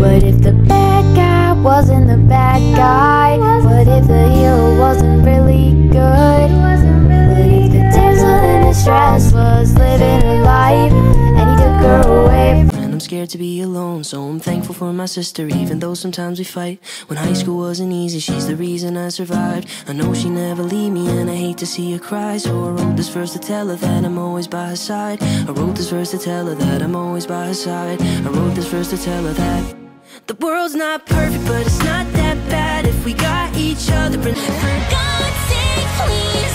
What if the bad guy wasn't the bad guy? What if the hero wasn't really good? What if the damsel in distress was living her life and he took her away? I'm scared to be alone, so I'm thankful for my sister, even though sometimes we fight. When high school wasn't easy, she's the reason I survived. I know she never leave me and I hate to see her cry, so I wrote this verse to tell her that I'm always by her side. I wrote this verse to tell her that I'm always by her side. I wrote this verse to tell her that the world's not perfect, but it's not that bad if we got each other. For God's sake, please